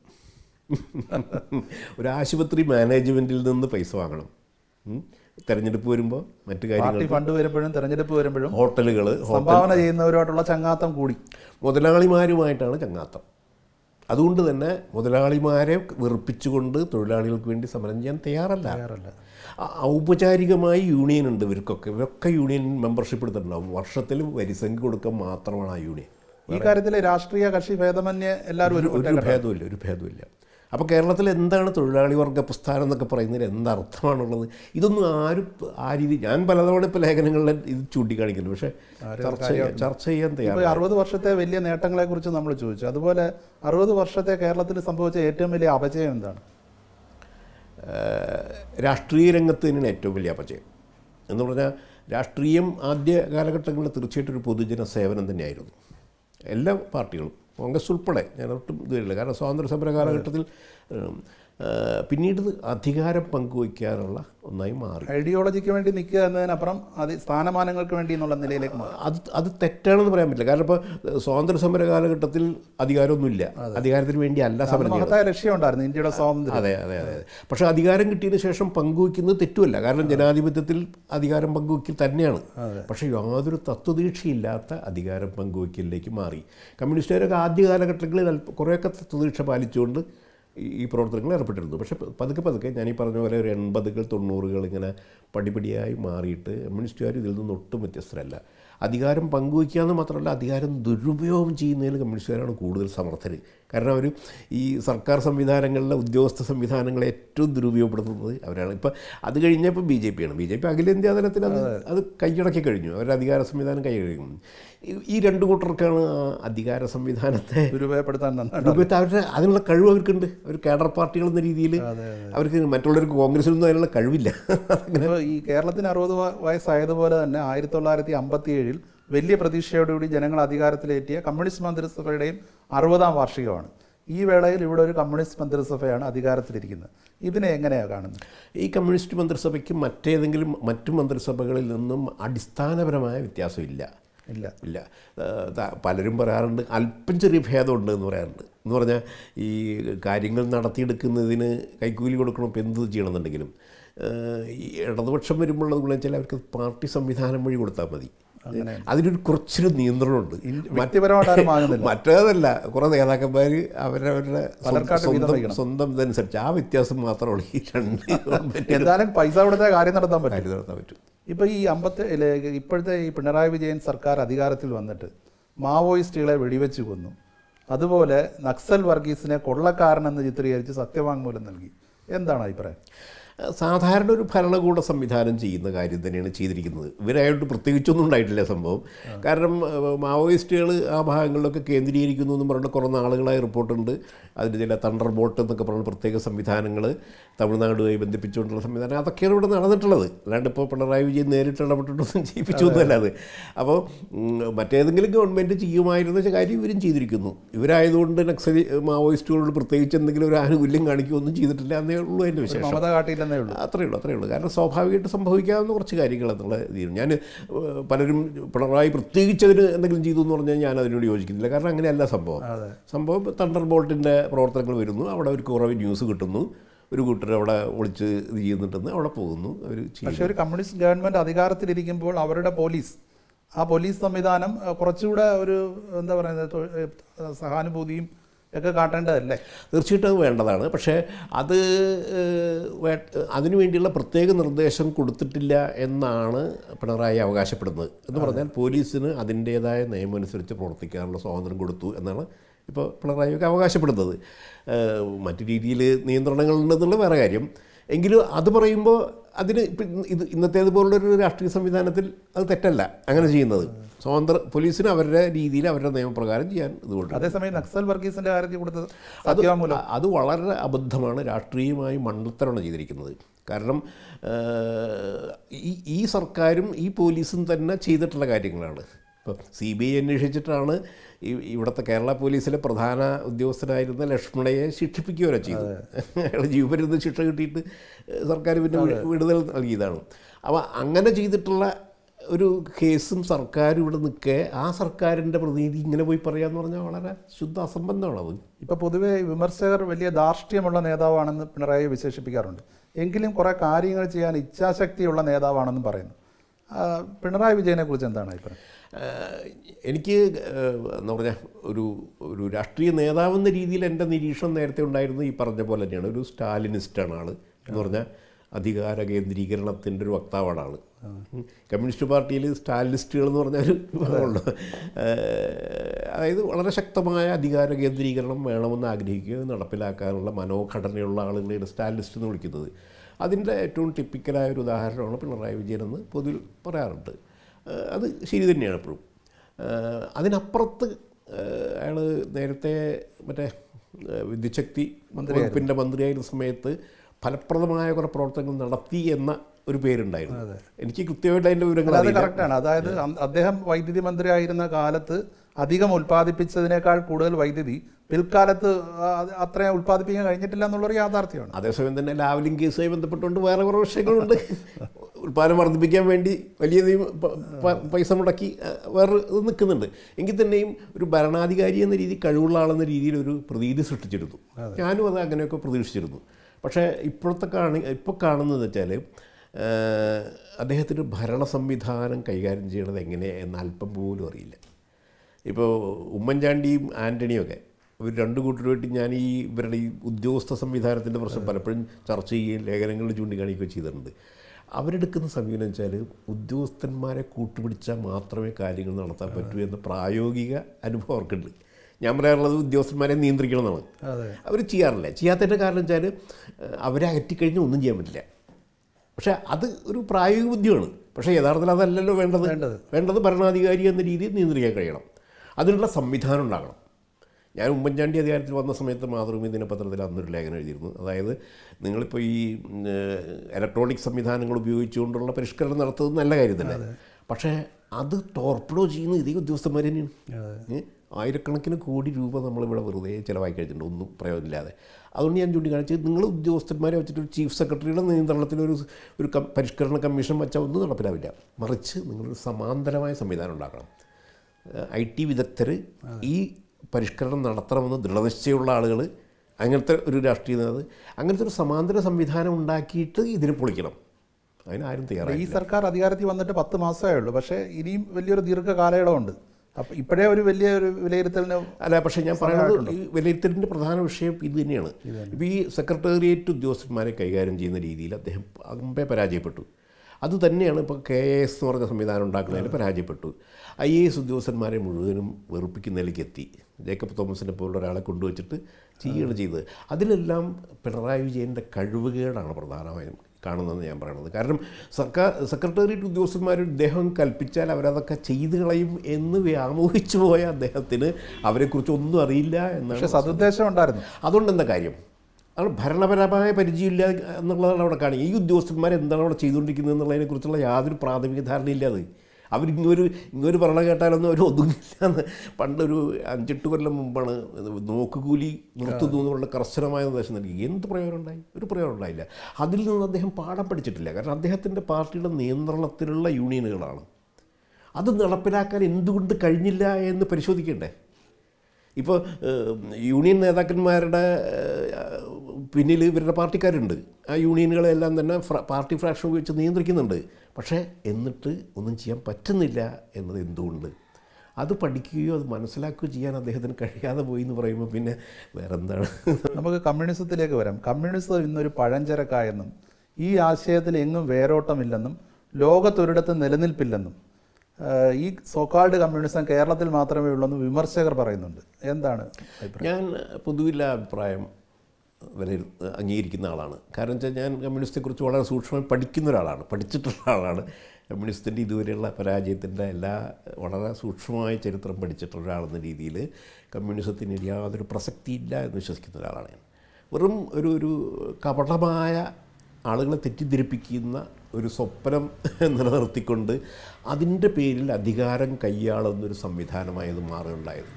ഒരു ആശുപത്രി മാനേജ്മെൻറ്റിൽ നിന്ന് പൈസ വാങ്ങണം. തെരഞ്ഞെടുപ്പ് വരുമ്പോൾ മറ്റു കാര്യങ്ങൾ, ഫണ്ട് വരുമ്പോഴും തെരഞ്ഞെടുപ്പ് വരുമ്പോഴും ഹോട്ടലുകൾ സംഭാവന ചെയ്യുന്നവരുമായിട്ടുള്ള ചങ്ങാത്തം കൂടി മുതലാളിമാരുമായിട്ടാണ് ചങ്ങാത്തം. അതുകൊണ്ട് തന്നെ മുതലാളിമാരെ വെറുപ്പിച്ചുകൊണ്ട് തൊഴിലാളികൾക്ക് വേണ്ടി സമരം ചെയ്യാൻ തയ്യാറല്ല. ഔപചാരികമായി യൂണിയൻ ഉണ്ട് ഇവരൊക്കെ യൂണിയൻ മെമ്പർഷിപ്പ് എടുത്തിട്ടുണ്ടാവും. വർഷത്തിൽ വരിസംഖ്യ കൊടുക്കാൻ മാത്രമാണ് ആ യൂണിയൻ. ഈ കാര്യത്തിൽ രാഷ്ട്രീയ കക്ഷി ഭേദമന്യേ എല്ലാവരും ഒരു ഭേദമില്ല. അപ്പോൾ കേരളത്തിൽ എന്താണ് തൊഴിലാളി വർഗ പ്രസ്ഥാനം എന്നൊക്കെ പറയുന്നതിന് എന്തർത്ഥമാണുള്ളത്? ഇതൊന്നും ആരും ആ രീതി ഞാൻ പലതവണ ഇപ്പോൾ ലേഖനങ്ങളിൽ ഇത് ചൂണ്ടിക്കാണിക്കുന്നു, പക്ഷേ ചർച്ച ചെയ്യാൻ തയ്യാറാണ്. 60 വർഷത്തെ വലിയ നേട്ടങ്ങളെക്കുറിച്ച് നമ്മൾ ചോദിച്ചു. അതുപോലെ 60 വർഷത്തെ കേരളത്തിൽ സംഭവിച്ച ഏറ്റവും വലിയ അപജയം എന്താണ്? രാഷ്ട്രീയ രംഗത്ത് തന്നെയാണ് ഏറ്റവും വലിയ അപജയം എന്ന് പറഞ്ഞാൽ, രാഷ്ട്രീയം ആദ്യ കാലഘട്ടങ്ങളിൽ തീർച്ചയായിട്ടും ഒരു പൊതുജന സേവനം തന്നെയായിരുന്നു. എല്ലാ പാർട്ടികളും, കോൺഗ്രസ് ഉൾപ്പെടെ, ഞാൻ ഒട്ടും ഇതുവരില്ല. കാരണം സ്വാതന്ത്ര്യ സമര കാലഘട്ടത്തിൽ പിന്നീട് അധികാരം പങ്കുവയ്ക്കാനുള്ള ഒന്നായി മാറി. ഐഡിയോളജിക്ക് വേണ്ടി നിൽക്കുക എന്നതിനപ്പുറം സ്ഥാനമാനങ്ങൾക്ക് വേണ്ടി എന്നുള്ള നിലയിലേക്ക് മാറി. അത് തെറ്റാണെന്ന് പറയാൻ പറ്റില്ല. കാരണം ഇപ്പോൾ സ്വാതന്ത്ര്യ സമര കാലഘട്ടത്തിൽ അധികാരമൊന്നുമില്ല, അധികാരത്തിന് വേണ്ടി അല്ല സമരം. മഹത്തായ ലക്ഷ്യമുണ്ടായിരുന്നു ഇന്ത്യയുടെ സ്വാതന്ത്ര്യം. അതെ അതെ അതെ. പക്ഷേ അധികാരം കിട്ടിയതിന് ശേഷം പങ്കുവയ്ക്കുന്നത് തെറ്റുമല്ല. കാരണം ജനാധിപത്യത്തിൽ അധികാരം പങ്കുവയ്ക്കൽ തന്നെയാണ്. പക്ഷേ യാതൊരു തത്വദീക്ഷയില്ലാത്ത അധികാരം പങ്കുവയ്ക്കലിലേക്ക് മാറി. കമ്മ്യൂണിസ്റ്റുകാരൊക്കെ ആദ്യ കാലഘട്ടങ്ങളിൽ കുറേയൊക്കെ തത്വദീക്ഷ പാലിച്ചുകൊണ്ട് ഈ പ്രവർത്തനങ്ങൾ ഏർപ്പെട്ടിരുന്നു. പക്ഷേ പതുക്കെ ഞാൻ ഈ പറഞ്ഞ പോലെ ഒരു 80-കൾ 90-കൾ ഇങ്ങനെ പടിപടിയായി മാറിയിട്ട് കമ്മ്യൂണിസ്റ്റുകാർ ഇതിൽ നിന്ന് ഒട്ടും വ്യത്യസ്തരല്ല. അധികാരം പങ്കുവയ്ക്കുക എന്ന് മാത്രമല്ല, അധികാരം ദുരുപയോഗം ചെയ്യുന്നതിൽ കമ്മ്യൂണിസ്റ്റുകാരാണ് കൂടുതൽ സമർത്ഥർ. കാരണം അവർ ഈ സർക്കാർ സംവിധാനങ്ങളിലെ ഉദ്യോഗസ്ഥ സംവിധാനങ്ങളെ ഏറ്റവും ദുരുപയോഗപ്പെടുത്തുന്നത് അവരാണ്. ഇപ്പം അത് കഴിഞ്ഞപ്പോൾ ബി ജെ പി അഖിലേന്ത്യാ തലത്തിൽ അത് കൈയടക്കി കഴിഞ്ഞു. അവരുടെ അധികാര സംവിധാനം കൈയടക്കും. ഈ രണ്ടു കൂട്ടർക്കാണ് അധികാര സംവിധാനത്തെ ദുരുപയോഗപ്പെടുത്താൻ അവരുടെ അതിനുള്ള കഴിവ് അവർക്കുണ്ട്. അവർ കേഡർ പാർട്ടികൾ എന്ന രീതിയിൽ അവർക്ക് മറ്റുള്ളവർക്ക് കോൺഗ്രസിലൊന്നും അതിനുള്ള കഴിവില്ല. അങ്ങനെ ഈ കേരളത്തിന് 60 വയസ്സായതുപോലെ തന്നെ 1957 വലിയ പ്രതീക്ഷയോടുകൂടി ജനങ്ങൾ അധികാരത്തിലേറ്റിയ കമ്മ്യൂണിസ്റ്റ് മന്ത്രിസഭയുടെയും 60-ാം വാർഷികമാണ്. ഈ വേളയിൽ ഇവിടെ ഒരു കമ്മ്യൂണിസ്റ്റ് മന്ത്രിസഭയാണ് അധികാരത്തിലിരിക്കുന്നത്. ഇതിനെ എങ്ങനെയാണ് കാണുന്നത്? ഈ കമ്മ്യൂണിസ്റ്റ് മന്ത്രിസഭയ്ക്ക് മറ്റു മന്ത്രിസഭകളിൽ നിന്നും അടിസ്ഥാനപരമായ വ്യത്യാസമില്ല. ഇല്ല. പലരും പറയാറുണ്ട് അല്പം ചെറിയ ഭേദമുണ്ട് എന്ന് പറയാറുണ്ട്. എന്ന് പറഞ്ഞാൽ ഈ കാര്യങ്ങൾ നടത്തിയെടുക്കുന്നതിന് കൈക്കൂലി കൊടുക്കണം, ഇപ്പം എന്ത് ചെയ്യണമെന്നുണ്ടെങ്കിലും. ഈ ഇടതുപക്ഷം വരുമ്പോഴത് ഗുണം വെച്ചാൽ അവർക്ക് പാർട്ടി സംവിധാനം വഴി കൊടുത്താൽ മതി. അതിനൊരു കുറച്ചൊരു നിയന്ത്രണമുണ്ട്. മറ്റേതല്ല, കുറേ നേതാക്കന്മാർ അവരവരുടെ സ്വന്തം ഇതനുസരിച്ച് ആ വ്യത്യാസം മാത്രമാണ് ഈ രണ്ട്. എന്തായാലും പൈസ കൊടുത്ത കാര്യം നടത്താൻ പറ്റും. ഇപ്പോൾ ഈ ഇപ്പോഴത്തെ ഈ പിണറായി വിജയൻ സർക്കാർ അധികാരത്തിൽ വന്നിട്ട് മാവോയിസ്റ്റുകളെ വെടിവെച്ച് കൊന്നു, അതുപോലെ നക്സൽ വർഗീസിനെ കൊള്ളക്കാരനെന്ന് ചിത്രീകരിച്ച് സത്യവാങ്മൂലം നൽകി. എന്താണ് അഭിപ്രായം? സാധാരണ ഒരു ഭരണകൂട സംവിധാനം ചെയ്യുന്ന കാര്യം തന്നെയാണ് ചെയ്തിരിക്കുന്നത്. ഇവരായിട്ട് പ്രത്യേകിച്ചൊന്നും ഉണ്ടായിട്ടില്ല സംഭവം. കാരണം മാവോയിസ്റ്റുകൾ ആ ഭാഗങ്ങളിലൊക്കെ കേന്ദ്രീകരിക്കുന്നു എന്ന് പറഞ്ഞിട്ട് കുറേ നാളുകളായി റിപ്പോർട്ടുണ്ട്. അതിന് ചില തണ്ടർ ബോട്ട് എന്നൊക്കെ പറഞ്ഞ പ്രത്യേക സംവിധാനങ്ങൾ തമിഴ്നാടുമായി ബന്ധിപ്പിച്ചുകൊണ്ടുള്ള സംവിധാനം, അതൊക്കെയാണ് ഇവിടെ നടന്നിട്ടുള്ളത്. അല്ലാണ്ട് ഇപ്പോൾ പിണറായി വിജയൻ നേരിട്ട് ഇടപെട്ടിട്ടൊന്നും ചെയ്യിപ്പിച്ചൊന്നുമല്ല അത്. അപ്പോൾ മറ്റേതെങ്കിലും ഗവൺമെൻറ് ചെയ്യുമായിരുന്ന കാര്യം ഇവരും ചെയ്തിരിക്കുന്നു. ഇവരായതുകൊണ്ട് നക്സലി മാവോയിസ്റ്റുകളോട് പ്രത്യേകിച്ച് എന്തെങ്കിലും ഒരു ആനുകൂല്യം കാണിക്കുകയൊന്നും ചെയ്തിട്ടില്ല എന്നേ ഉള്ളൂ അതിൻ്റെ വിശേഷം. അത്രയേ ഉള്ളൂ. കാരണം സ്വാഭാവികമായിട്ട് സംഭവിക്കാവുന്ന കുറച്ച് കാര്യങ്ങൾ എന്നുള്ള രീതിയിൽ ഞാൻ പലരും പിണറായി പ്രത്യേകിച്ച് അതിന് എന്തെങ്കിലും ചെയ്തു എന്ന് പറഞ്ഞാൽ ഞാൻ അതിനോട് യോജിക്കുന്നില്ല. കാരണം അങ്ങനെയല്ല സംഭവം തണ്ടർ ബോൾട്ടിൻ്റെ പ്രവർത്തനങ്ങൾ വരുന്നു, അവിടെ ഒരു കുറവ് ന്യൂസ് കിട്ടുന്നു, ഒരു കൂട്ടർ അവിടെ ഒളിച്ച് ഇത് ചെയ്യുന്നുണ്ടെന്ന് അവിടെ പോകുന്നു. അവർ പക്ഷേ ഒരു കമ്മ്യൂണിസ്റ്റ് ഗവൺമെൻറ് അധികാരത്തിലിരിക്കുമ്പോൾ അവരുടെ ആ പോലീസ് സംവിധാനം കുറച്ചുകൂടെ ഒരു എന്താ പറയുന്നത് സഹാനുഭൂതിയും ഒക്കെ കാട്ടേണ്ടതല്ലേ? തീർച്ചയായിട്ടും അത് വേണ്ടതാണ്. പക്ഷേ അതിനു വേണ്ടിയുള്ള പ്രത്യേക നിർദ്ദേശം കൊടുത്തിട്ടില്ല എന്നാണ് പിണറായി അവകാശപ്പെടുന്നത്. എന്ന് പറഞ്ഞാൽ പോലീസിന് അതിൻ്റേതായ നിയമം അനുസരിച്ച് പ്രവർത്തിക്കാനുള്ള സ്വാതന്ത്ര്യം കൊടുത്തു എന്നാണ് ഇപ്പോൾ പിണറായിയൊക്കെ അവകാശപ്പെടുന്നത്. മറ്റു രീതിയിൽ നിയന്ത്രണങ്ങളുണ്ടെന്നുള്ള വേറെ കാര്യം. എങ്കിലും അത് പറയുമ്പോൾ അതിന് ഇന്നത്തേതുപോലുള്ളൊരു രാഷ്ട്രീയ സംവിധാനത്തിൽ അത് തെറ്റല്ല അങ്ങനെ ചെയ്യുന്നത്. പോലീസിന് അവരുടെ രീതിയിൽ അവരുടെ നിയമപ്രകാരം ചെയ്യാൻ ഇതുകൊണ്ട്. അതേസമയം നക്സൽ വർഗീസിൻ്റെ കാര്യത്തിൽ കൊടുത്തത് അത് വളരെ അബദ്ധമാണ്. രാഷ്ട്രീയമായി മണ്ടത്തരമാണ് ചെയ്തിരിക്കുന്നത്. കാരണം ഈ സർക്കാരും ഈ പോലീസും തന്നെ ചെയ്തിട്ടുള്ള കാര്യങ്ങളാണ്. ഇപ്പോൾ CBI അന്വേഷിച്ചിട്ടാണ് ഇവിടുത്തെ കേരള പോലീസിലെ പ്രധാന ഉദ്യോഗസ്ഥനായിരുന്ന ലക്ഷ്മണയെ ശിക്ഷിപ്പിക്കുകയോ ചെയ്തു. അയാൾ ജീവപര്യന്തം ശിക്ഷ കിട്ടിയിട്ട് സർക്കാർ പിന്നെ വിടുതൽ നൽകിയതാണ്. അപ്പോൾ അങ്ങനെ ചെയ്തിട്ടുള്ള ഒരു കേസും സർക്കാരും ഇവിടെ നിൽക്കെ ആ സർക്കാരിൻ്റെ പ്രതിനിധി ഇങ്ങനെ പോയി പറയാന്ന് പറഞ്ഞാൽ വളരെ ശുദ്ധ അസംബന്ധമാണത്. ഇപ്പോൾ പൊതുവേ വിമർശകർ വലിയ ധാർഷ്ട്യമുള്ള നേതാവാണെന്ന് പിണറായി വിശേഷിപ്പിക്കാറുണ്ട്. എങ്കിലും കുറേ കാര്യങ്ങൾ ചെയ്യാൻ ഇച്ഛാശക്തിയുള്ള നേതാവാണെന്നും പറയുന്നു. പിണറായി വിജയനെ കുറിച്ച് എന്താണ് അഭിപ്രായം? എനിക്ക് എന്താ പറഞ്ഞാൽ ഒരു രാഷ്ട്രീയ നേതാവെന്ന രീതിയിൽ എൻ്റെ നിരീക്ഷണം നേരത്തെ ഉണ്ടായിരുന്നു. ഈ പറഞ്ഞ പോലെ തന്നെയാണ്, ഒരു സ്റ്റാലിനിസ്റ്റാണ് ആൾ. എന്ന് പറഞ്ഞാൽ അധികാര കേന്ദ്രീകരണത്തിൻ്റെ ഒരു വക്താവാണ് ആൾ. കമ്മ്യൂണിസ്റ്റ് പാർട്ടിയിൽ സ്റ്റാലിനിസ്റ്റുകൾ എന്ന് പറഞ്ഞൊരു വിഭാഗമുണ്ട്. അതായത് വളരെ ശക്തമായ അധികാര കേന്ദ്രീകരണം വേണമെന്ന് ആഗ്രഹിക്കുകയും നടപ്പിലാക്കാനുള്ള മനോഘടനയുള്ള ആളുകളെയാണ് സ്റ്റാലിനിസ്റ്റ് എന്ന് വിളിക്കുന്നത്. അതിൻ്റെ ഏറ്റവും ടിപ്പിക്കലായ ഒരു ഉദാഹരണമാണ് പിണറായി വിജയൻ എന്ന് പൊതുവിൽ പറയാറുണ്ട്. അത് ശരി തന്നെയാണ് എപ്പോഴും. അതിനപ്പുറത്ത് അയാൾ നേരത്തെ മറ്റേ വിദ്യുച്ഛക്തി വകുപ്പിൻ്റെ മന്ത്രിയായിരുന്ന സമയത്ത് ഫലപ്രദമായ കുറേ പ്രവർത്തനങ്ങൾ നടത്തി എന്ന ഒരു പേരുണ്ടായിരുന്നു. എനിക്ക് കൃത്യമായിട്ട് അതിൻ്റെ വിവരങ്ങൾ അത് കറക്റ്റാണ്. അതായത് അദ്ദേഹം വൈദ്യുതി മന്ത്രിയായിരുന്ന കാലത്ത് അധികം ഉൽപ്പാദിപ്പിച്ചതിനേക്കാൾ കൂടുതൽ വൈദ്യുതി പിൽക്കാലത്ത് അത്രയും ഉൽപ്പാദിപ്പിക്കാൻ കഴിഞ്ഞിട്ടില്ല എന്നുള്ളൊരു യാഥാർത്ഥ്യമാണ്. അതേസമയം തന്നെ ലാവലിംഗ് കേസുമായി ബന്ധപ്പെട്ടുകൊണ്ട് വേറെ കുറേ വിഷയങ്ങളുണ്ട്. ഉൽപ്പാദനം വർദ്ധിപ്പിക്കാൻ വേണ്ടി വലിയ പൈസ മുടക്കി വേറെ ഇത് നിൽക്കുന്നുണ്ട്. എങ്കിൽ തന്നെയും ഒരു ഭരണാധികാരി എന്ന രീതി കഴിവുള്ള ആളെന്ന രീതിയിൽ ഒരു പ്രതീതി സൃഷ്ടിച്ചിരുന്നു. ഞാനും അത് അങ്ങനെയൊക്കെ പ്രതീക്ഷിച്ചിരുന്നു. പക്ഷേ ഇപ്പോൾ കാണുന്നത് വെച്ചാൽ അദ്ദേഹത്തിന് ഭരണ സംവിധാനം കൈകാര്യം ചെയ്യണത് എങ്ങനെ എന്ന് അല്പം പോലും അറിയില്ല. ഇപ്പോൾ ഉമ്മൻചാണ്ടിയും ആൻ്റണിയൊക്കെ ഇവർ രണ്ടു കൂട്ടരുമായിട്ട് ഞാൻ ഇവരുടെ ഈ ഉദ്യോഗസ്ഥ സംവിധാനത്തിൻ്റെ പ്രശ്നം പലപ്പോഴും ചർച്ച ചെയ്യുകയും ലേഖനങ്ങളിൽ ചൂണ്ടിക്കാണിക്കുകയും ചെയ്തിട്ടുണ്ട്. അവരെടുക്കുന്ന സമീപനം വെച്ചാൽ ഉദ്യോഗസ്ഥന്മാരെ കൂട്ടുപിടിച്ചാൽ മാത്രമേ കാര്യങ്ങൾ നടത്താൻ പറ്റൂ എന്ന പ്രായോഗിക അനുഭവം അവർക്കുണ്ട്. ഞാൻ പറയാറുള്ളത് ഉദ്യോഗസ്ഥന്മാരെ നിയന്ത്രിക്കണം എന്നാണ്. അവർ ചെയ്യാറില്ല. ചെയ്യാത്തതിൻ്റെ കാരണം വെച്ചാൽ അവരെ അകറ്റിക്കഴിഞ്ഞാൽ ഒന്നും ചെയ്യാൻ പറ്റില്ല. പക്ഷേ അത് ഒരു പ്രായോഗിക ബുദ്ധിയാണ്. പക്ഷേ യഥാർത്ഥത്തിൽ അതല്ലല്ലോ വേണ്ടത് ഭരണാധികാരി എന്ന രീതിയിൽ നിയന്ത്രിക്കാൻ കഴിയണം. അതിനുള്ള സംവിധാനം ഉണ്ടാകണം. ഞാൻ ഉമ്മൻചാണ്ടി അധികാരത്തിൽ വന്ന സമയത്ത് മാതൃഭൂമി ദിനപത്രത്തിൽ അന്നൊരു ലേഖനം എഴുതിയിരുന്നു. അതായത് നിങ്ങളിപ്പോൾ ഈ ഇലക്ട്രോണിക് സംവിധാനങ്ങൾ ഉപയോഗിച്ചുകൊണ്ടുള്ള പരിഷ്കരണം നടത്തുന്നത് നല്ല കാര്യം തന്നെ. പക്ഷേ അത് ടോർപ്പിഡോ ചെയ്യുന്ന ഇതേ ഉദ്യോഗസ്ഥന്മാർ തന്നെയാണ്. ആയിരക്കണക്കിന് കോടി രൂപ നമ്മളിവിടെ വെറുതെ ചിലവാക്കി കഴിച്ചിട്ടുണ്ട്, ഒന്നും പ്രയോജനമില്ലാതെ. അതുകൊണ്ട് ഞാൻ ചൂണ്ടിക്കാണിച്ചത് നിങ്ങൾ ഉദ്യോഗസ്ഥന്മാരെ വെച്ചിട്ട് ഒരു ചീഫ് സെക്രട്ടറിയുടെ നിയന്ത്രണത്തിലൊരു പരിഷ്കരണ കമ്മീഷൻ വെച്ചാൽ ഒന്നും നടപ്പിലാവില്ല. മറിച്ച് നിങ്ങളൊരു സമാന്തരമായ സംവിധാനം ഉണ്ടാക്കണം. IT വിദഗ്ധർ ഈ പരിഷ്കരണം നടത്തണമെന്ന് ദൃഢനിശ്ചയമുള്ള ആളുകൾ, അങ്ങനത്തെ ഒരു രാഷ്ട്രീയ നേതാവ്, അങ്ങനത്തെ ഒരു സമാന്തര സംവിധാനം ഉണ്ടാക്കിയിട്ട് ഇതിനെ പൊളിക്കണം. അതിനാരും തയ്യാറായി. ഈ സർക്കാർ അധികാരത്തിൽ വന്നിട്ട് 10 മാസമേ ഉള്ളൂ. പക്ഷേ ഇനിയും വലിയൊരു ദീർഘകാലയളവുണ്ട്. അപ്പം ഇപ്പോഴേ ഒരു വലിയൊരു വിലയിരുത്തലിന് അല്ല. പക്ഷേ ഞാൻ പറയുന്നത് ഈ വിലയിരുത്തലിൻ്റെ പ്രധാന വിഷയം ഇത് തന്നെയാണ്. ഇപ്പോൾ ഈ സെക്രട്ടേറിയറ്റ് ഉദ്യോഗസ്ഥന്മാരെ കൈകാര്യം ചെയ്യുന്ന രീതിയിൽ അദ്ദേഹം അമ്പേ പരാജയപ്പെട്ടു. അതുതന്നെയാണ് ഇപ്പോൾ KAS എന്ന് പറഞ്ഞ സംവിധാനം ഉണ്ടാക്കുന്നതിൽ പരാജയപ്പെട്ടു. IAS ഉദ്യോഗസ്ഥന്മാരെ മുഴുവനും വെറുപ്പിക്കുന്നതിലേക്ക് എത്തി. ജേക്കബ് തോമസിനെ പോലുള്ള ഒരാളെ കൊണ്ടുവച്ചിട്ട് ചെയ്യുകയാണ് ചെയ്തത്. അതിലെല്ലാം പിണറായി വിജയൻ്റെ കഴിവുകേടാണ് പ്രധാനമായും കാണുന്നതെന്ന് ഞാൻ പറയുന്നത്. കാരണം സെക്രട്ടേറിയറ്റ് ഉദ്യോഗസ്ഥന്മാർ ഇദ്ദേഹം കൽപ്പിച്ചാൽ അവരതൊക്കെ ചെയ്തു കളയും എന്ന് വ്യാമോഹിച്ചു പോയ അദ്ദേഹത്തിന് അവരെക്കുറിച്ച് ഒന്നും അറിയില്ല എന്നാണ് സതുദ്ദേശം ഉണ്ടായിരുന്നു. അതുകൊണ്ട് എന്താ കാര്യം? അത് ഭരണപരമായ പരിചയമില്ല എന്നുള്ളതാണ് അവിടെ കാണുക. ഈ ഉദ്യോഗസ്ഥന്മാർ എന്താണ് അവിടെ ചെയ്തുകൊണ്ടിരിക്കുന്നത് എന്നുള്ളതിനെക്കുറിച്ചുള്ള യാതൊരു പ്രാഥമിക ധാരണയില്ല. അത് ഇങ്ങൊരു ഭരണം കേട്ടാലൊന്നും അവർ ഒതുങ്ങില്ല. പണ്ടൊരു 5-8 കൊല്ലം മുമ്പാണ് നോക്കുകൂലി നിർത്തുന്നു എന്നുള്ള കർശനമായ നിർദ്ദേശം നൽകി. എന്ത് പ്രയോജനം ഉണ്ടായി? ഒരു പ്രയോജനം ഉണ്ടായില്ല. അതിൽ നിന്ന് അദ്ദേഹം പാഠം പഠിച്ചിട്ടില്ല. കാരണം അദ്ദേഹത്തിൻ്റെ പാർട്ടിയുടെ നിയന്ത്രണത്തിലുള്ള യൂണിയനുകളാണ്. അത് നടപ്പിലാക്കാൻ എന്തുകൊണ്ട് കഴിഞ്ഞില്ല എന്ന് പരിശോധിക്കണ്ടേ? ഇപ്പോൾ യൂണിയൻ നേതാക്കന്മാരുടെ പിന്നിൽ ഇവരുടെ പാർട്ടിക്കാരുണ്ട്. ആ യൂണിയനുകളെല്ലാം തന്നെ പാർട്ടി ഫ്രാക്ഷൻ ഉപയോഗിച്ച് നിയന്ത്രിക്കുന്നുണ്ട്. പക്ഷേ എന്നിട്ട് ഒന്നും ചെയ്യാൻ പറ്റുന്നില്ല എന്നത് എന്തുകൊണ്ട്? അത് പഠിക്കുകയോ അത് മനസ്സിലാക്കുകയോ ചെയ്യാൻ അദ്ദേഹത്തിന് കഴിയാതെ പോയി എന്ന് പറയുമ്പോൾ പിന്നെ വേറെ എന്താണ്? നമുക്ക് കമ്മ്യൂണിസത്തിലേക്ക് വരാം. കമ്മ്യൂണിസം ഇന്നൊരു പഴഞ്ചരക്കായെന്നും ഈ ആശയത്തിൽ എങ്ങും വേരോട്ടമില്ലെന്നും ലോകത്തൊരിടത്തും നിലനിൽപ്പില്ലെന്നും ഈ സോക്കാൾഡ് കമ്മ്യൂണിസം കേരളത്തിൽ മാത്രമേ ഉള്ളൂ എന്ന് വിമർശകർ പറയുന്നുണ്ട്. എന്താണ് അഭിപ്രായം? ഞാൻ പൊതുവില്ല അഭിപ്രായം അംഗീകരിക്കുന്ന ആളാണ്. കാരണം വെച്ചാൽ ഞാൻ കമ്മ്യൂണിസ്റ്റെക്കുറിച്ച് വളരെ സൂക്ഷ്മമായി പഠിക്കുന്ന ഒരാളാണ്, പഠിച്ചിട്ടുള്ള ആളാണ്. കമ്മ്യൂണിസ്റ്റിൻ്റെ ഇതുവരെയുള്ള പരാജയത്തിൻ്റെ വളരെ സൂക്ഷ്മമായ ചരിത്രം പഠിച്ചിട്ടുള്ള ഒരാളെന്ന രീതിയിൽ കമ്മ്യൂണിസത്തിന് യാതൊരു പ്രസക്തിയില്ല എന്ന് വിശ്വസിക്കുന്ന ഒരാളാണ് ഞാൻ. വെറും ഒരു കപടമായ ആളുകളെ തെറ്റിദ്ധരിപ്പിക്കുന്ന ഒരു സ്വപ്നം നിലനിർത്തിക്കൊണ്ട് അതിൻ്റെ പേരിൽ അധികാരം കൈയാളുന്നൊരു സംവിധാനമായത് മാറുകയുണ്ടായത്.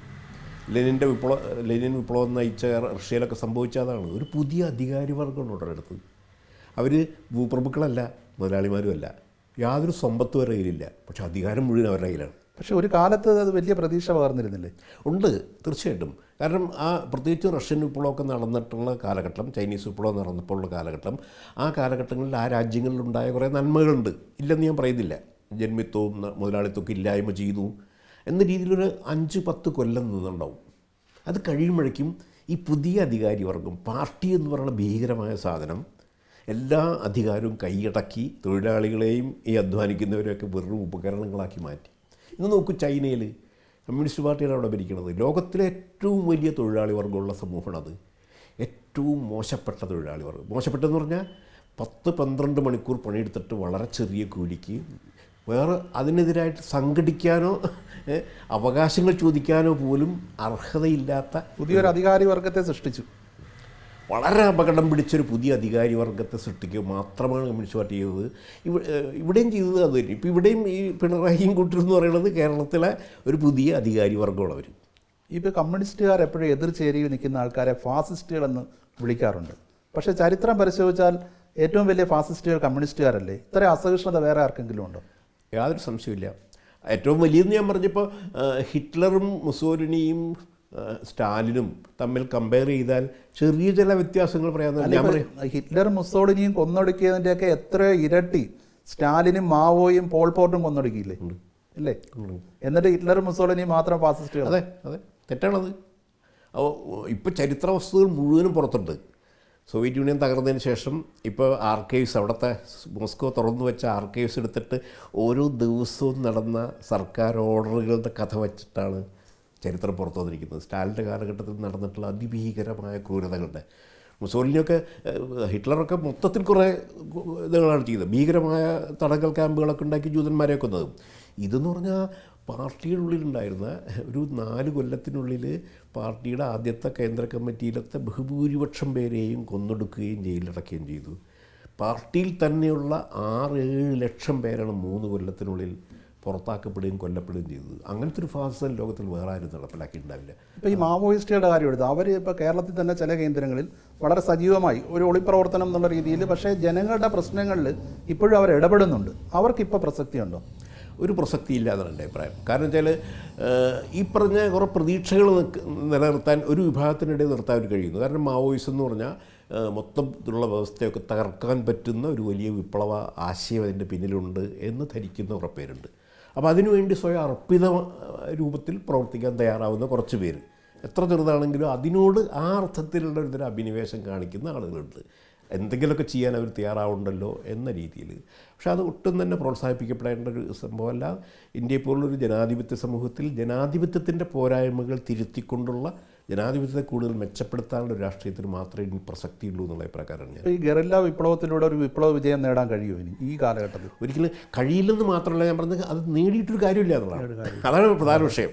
ലെനിൻ വിപ്ലവം നയിച്ച റഷ്യയിലൊക്കെ സംഭവിച്ചതാണ്. ഒരു പുതിയ അധികാരി വർഗ്ഗമാണ് ഉടലെടുത്തത്. അവർ ഭൂപ്രഭുക്കളല്ല, മുതലാളിമാരുമല്ല, യാതൊരു സമ്പത്തും അവരുടെ കയ്യിലില്ല. പക്ഷേ അധികാരം മുഴുവൻ അവരുടെ കയ്യിലാണ്. പക്ഷേ ഒരു കാലത്ത് അത് വലിയ പ്രതീക്ഷ പകർന്നിരുന്നില്ലേ? ഉണ്ട്, തീർച്ചയായിട്ടും. കാരണം പ്രത്യേകിച്ച് റഷ്യൻ വിപ്ലവമൊക്കെ നടന്നിട്ടുള്ള കാലഘട്ടം, ചൈനീസ് വിപ്ലവം നടന്നപ്പോഴുള്ള കാലഘട്ടം, ആ കാലഘട്ടങ്ങളിൽ ആ രാജ്യങ്ങളിലുണ്ടായ കുറേ നന്മകളുണ്ട്, ഇല്ലെന്ന് ഞാൻ പറയുന്നില്ല. ജന്മിത്വവും മുതലാളിത്വമൊക്കെ ഇല്ലായ്മ ചെയ്തു എന്ന രീതിയിലൊരു 5-10 കൊല്ലം നിന്നുണ്ടാവും. അത് കഴിയുമ്പോഴേക്കും ഈ പുതിയ അധികാരി വർഗം, പാർട്ടി എന്ന് പറയുന്ന ഭീകരമായ സാധനം എല്ലാ അധികാരവും കൈയടക്കി തൊഴിലാളികളെയും ഈ അധ്വാനിക്കുന്നവരെയൊക്കെ വെറും ഉപകരണങ്ങളാക്കി മാറ്റി. ഇന്ന് നോക്കൂ, ചൈനയിൽ കമ്മ്യൂണിസ്റ്റ് പാർട്ടിയാണ് അവിടെ ഭരിക്കുന്നത്. ലോകത്തിലെ ഏറ്റവും വലിയ തൊഴിലാളി വർഗ്ഗമുള്ള സമൂഹമാണ് അത്. ഏറ്റവും മോശപ്പെട്ട തൊഴിലാളി വർഗ്ഗം. മോശപ്പെട്ടെന്ന് പറഞ്ഞാൽ 10-12 മണിക്കൂർ പണിയെടുത്തിട്ട് വളരെ ചെറിയ കൂലിക്ക് വേറെ അതിനെതിരായിട്ട് സംഘടിക്കാനോ അവകാശങ്ങൾ ചോദിക്കാനോ പോലും അർഹതയില്ലാത്ത പുതിയൊരു അധികാരി വർഗത്തെ സൃഷ്ടിച്ചു. വളരെ അപകടം പിടിച്ചൊരു പുതിയ അധികാരി വർഗത്തെ സൃഷ്ടിക്കുക മാത്രമാണ് കമ്മ്യൂണിസ്റ്റ് പാർട്ടി ചെയ്തത്. ഇവിടെയും ചെയ്തത് അത് തന്നെ. ഇപ്പോൾ ഇവിടെയും ഈ പിണറായിയും കൂട്ടരെന്ന് പറയുന്നത് കേരളത്തിലെ ഒരു പുതിയ അധികാരി വർഗ്ഗമുള്ളവർ. ഇപ്പോൾ കമ്മ്യൂണിസ്റ്റുകാർ എപ്പോഴും എതിർചേരിയിൽ നിൽക്കുന്ന ആൾക്കാരെ ഫാസിസ്റ്റുകളെന്ന് വിളിക്കാറുണ്ട്. പക്ഷേ ചരിത്രം പരിശോധിച്ചാൽ ഏറ്റവും വലിയ ഫാസിസ്റ്റുകൾ കമ്മ്യൂണിസ്റ്റുകാരല്ലേ? ഇത്ര അസഹിഷ്ണുത വേറെ ആർക്കെങ്കിലും ഉണ്ടോ? യാതൊരു സംശയമില്ല. ഏറ്റവും വലിയെന്ന് ഞാൻ പറഞ്ഞപ്പോൾ ഹിറ്റ്ലറും മുസോലിനിയും സ്റ്റാലിനും തമ്മിൽ കമ്പയർ ചെയ്താൽ ചെറിയ ചില വ്യത്യാസങ്ങൾ പറയാമെന്ന്. ഹിറ്റ്ലർ മുസോളിനിയും കൊന്നൊടുക്കിയതിൻ്റെയൊക്കെ എത്രയോ ഇരട്ടി സ്റ്റാലിനും മാവോയും പോൾപോർട്ടും കൊന്നൊടുക്കിയില്ലേ? അല്ലേ? എന്നിട്ട് ഹിറ്റ്ലർ മുസോളിനിയും മാത്രം ഫാസിസ്റ്റുകൾ. അതെ അതെ, തെറ്റാണത്. ഇപ്പോൾ ചരിത്ര വസ്തുതകൾ മുഴുവനും പുറത്തുണ്ട്. സോവിയറ്റ് യൂണിയൻ തകർന്നതിന് ശേഷം ഇപ്പോൾ ആർക്കൈവ്സ്, അവിടുത്തെ മോസ്കോ തുറന്നു വെച്ച ആർക്കൈവ്സ് എടുത്തിട്ട് ഓരോ ദിവസവും നടന്ന സർക്കാർ ഓർഡറുകളുടെ കഥ വച്ചിട്ടാണ് ചരിത്രം പുറത്തു വന്നിരിക്കുന്നത്. സ്റ്റാലിൻ്റെ കാലഘട്ടത്തിൽ നടന്നിട്ടുള്ള അതിഭീകരമായ ക്രൂരതകളുടെ. മുസോലിനിയൊക്കെ ഹിറ്റ്ലറൊക്കെ മൊത്തത്തിൽ കുറേ ഇതുകളാണ് ചെയ്തത്. ഭീകരമായ തടങ്കൽ ക്യാമ്പുകളൊക്കെ ഉണ്ടാക്കി ജൂതന്മാരെ കൊന്നതും. ഇതെന്ന് പറഞ്ഞാൽ പാർട്ടിയുടെ ഉള്ളിലുണ്ടായിരുന്ന ഒരു 4 കൊല്ലത്തിനുള്ളിൽ പാർട്ടിയുടെ ആദ്യത്തെ കേന്ദ്ര കമ്മിറ്റിയിലത്തെ ബഹുഭൂരിപക്ഷം പേരെയും കൊന്നൊടുക്കുകയും ജയിലിലടക്കുകയും ചെയ്തു. പാർട്ടിയിൽ തന്നെയുള്ള 6-7 ലക്ഷം പേരാണ് 3 കൊല്ലത്തിനുള്ളിൽ പുറത്താക്കപ്പെടുകയും കൊല്ലപ്പെടുകയും ചെയ്തത്. അങ്ങനത്തെ ഒരു ഫാസിസം ലോകത്തിൽ വേറെ ആരും നടപ്പിലാക്കിയിട്ടുണ്ടാവില്ല. ഇപ്പോൾ ഈ മാവോയിസ്റ്റുകളുടെ കാര്യം എടുത്ത് അവർ ഇപ്പോൾ കേരളത്തിൽ തന്നെ ചില കേന്ദ്രങ്ങളിൽ വളരെ സജീവമായി ഒരു ഒളിപ്രവർത്തനം എന്നുള്ള രീതിയിൽ, പക്ഷേ ജനങ്ങളുടെ പ്രശ്നങ്ങളിൽ ഇപ്പോഴും അവർ ഇടപെടുന്നുണ്ട്. അവർക്കിപ്പോൾ പ്രസക്തിയുണ്ടോ? ഒരു പ്രസക്തിയില്ല എന്നാണ് എൻ്റെ അഭിപ്രായം. കാരണം വെച്ചാൽ ഈ പറഞ്ഞ കുറേ പ്രതീക്ഷകൾ നിലനിർത്താൻ ഒരു വിഭാഗത്തിനിടെ നിർത്താൻ അവർ കഴിയുന്നു. കാരണം മാവോയിസം എന്ന് പറഞ്ഞാൽ മൊത്തത്തിലുള്ള വ്യവസ്ഥയൊക്കെ തകർക്കാൻ പറ്റുന്ന ഒരു വലിയ വിപ്ലവ ആശയം അതിൻ്റെ പിന്നിലുണ്ട് എന്ന് ധരിക്കുന്ന കുറേ പേരുണ്ട്. അപ്പോൾ അതിനുവേണ്ടി സ്വയം അർപ്പിത രൂപത്തിൽ പ്രവർത്തിക്കാൻ തയ്യാറാവുന്ന കുറച്ച് പേര്, എത്ര ചെറുതാണെങ്കിലും അതിനോട് ആ അർത്ഥത്തിലുള്ള ഒരു അഭിനിവേശം കാണിക്കുന്ന ആളുകളുണ്ട്. എന്തെങ്കിലുമൊക്കെ ചെയ്യാൻ അവർ തയ്യാറാവുണ്ടല്ലോ എന്ന രീതിയിൽ. പക്ഷെ അത് ഒട്ടും തന്നെ പ്രോത്സാഹിപ്പിക്കപ്പെടേണ്ട ഒരു സംഭവമല്ല. ഇന്ത്യയെ പോലുള്ളൊരു ജനാധിപത്യ സമൂഹത്തിൽ ജനാധിപത്യത്തിൻ്റെ പോരായ്മകൾ തിരുത്തിക്കൊണ്ടുള്ള ജനാധിപത്യത്തെ കൂടുതൽ മെച്ചപ്പെടുത്താനുള്ള ഒരു രാഷ്ട്രീയത്തിന് മാത്രമേ ഇനി പ്രസക്തിയുള്ളൂ എന്നുള്ള പ്രകാരമാണ് ഞാൻ. ഈ ഗറില്ല വിപ്ലവത്തിലൂടെ ഒരു വിപ്ലവ വിജയം നേടാൻ കഴിയുമോ ഇനി ഈ കാലഘട്ടത്തിൽ? ഒരിക്കലും കഴിയില്ലെന്ന് മാത്രമല്ല ഞാൻ പറഞ്ഞത്, അത് നേടിയിട്ടൊരു കാര്യമില്ല എന്നുള്ളതാണ്. അതാണ് പ്രധാന വിഷയം.